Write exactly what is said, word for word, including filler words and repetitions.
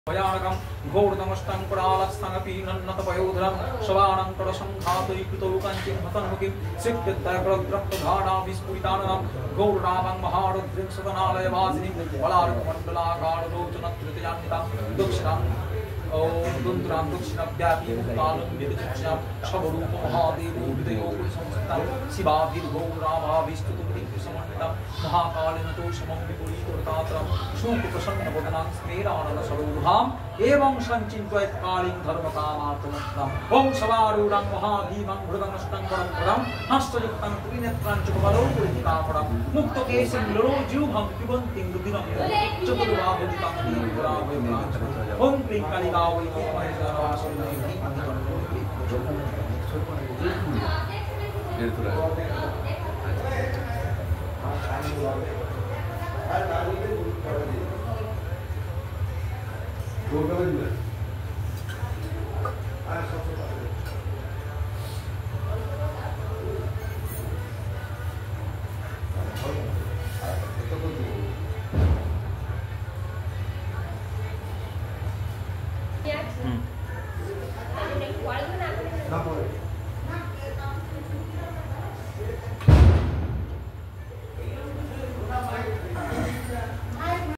भयानकं घोरतमष्टं कुडालस्थानपि नन्नतपयोधरं शवानङ्करसङ्घातैकृतौकाञ्चिं हतन्मुखिं सिद्धिद्दयप्रद्रक्तधारा विस्फुरिताननं घोररामं महारुद्रिं सदनालयवासिनीं बलार्कमण्डलाकारलोचनत्रितयान्वितां दक्षिणां ओम दुन्द्रां दक्षिणव्यापी मुक्तालं विदचित्स्यां शवरूप महादेवो हृदयो पुरुषंस्थितं शिवाभिर्घोराभाभिस्तुतिसमन्वितं महाकालेन तोषमं विपुलीकृतात्रं शोकप्रसन्नवदनां स्मेरानलसरोधाम् एवं सञ्चिन्त्वैत्कालीं धर्मकामार्थमुक्तम् ओं सवारूढं महाभीमं हृदमष्टं परं हस्तयुक्तं त्रिनेत्रं चतुर्बलो पुरितापरं मुक्तकेशं ललोज्यूभं पिबन्तीं रुधिरं चतुर्बाहुजितं दीर्घराभयप्राञ्चलम् ओं क्लीं कालिकावै Hmm.